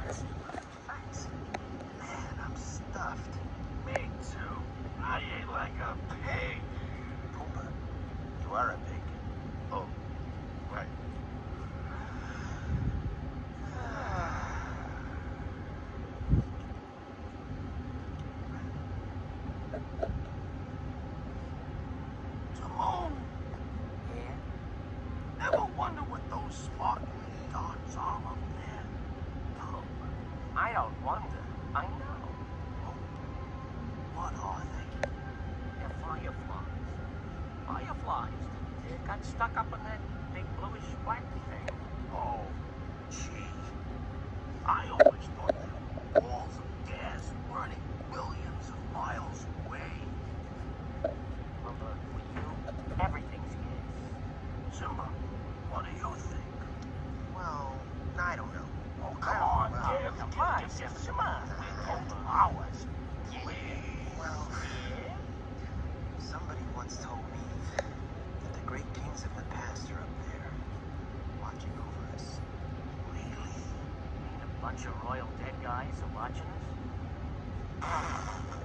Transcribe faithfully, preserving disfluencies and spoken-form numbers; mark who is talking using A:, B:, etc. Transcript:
A: Thanks. Man, I'm stuffed. Me too. I ate like a pig. Pumbaa, you are a pig. Oh, right. Timon! Yeah? Ever wonder what those sparkling dots are up there?
B: Oh, I don't wonder. I know.
A: What are they?
B: They're fireflies. Fireflies. They got stuck up in that big bluish black thing.
A: Oh, gee. I always thought they were balls of gas burning billions of miles away.
B: Well, uh, for you, everything's gas.
A: Simba, what do you think?
C: Well, I don't know.
A: Oh, come on,
C: Well,
A: give,
B: come
A: give,
B: on,
A: give, give,
B: Simba.
A: come on.
B: Come on.
A: Hours.
B: Yeah.
A: Please.
C: Well, somebody once told me that the great kings of the past are up there, watching over us.
A: Really?
B: Ain't a bunch of royal dead guys are watching us?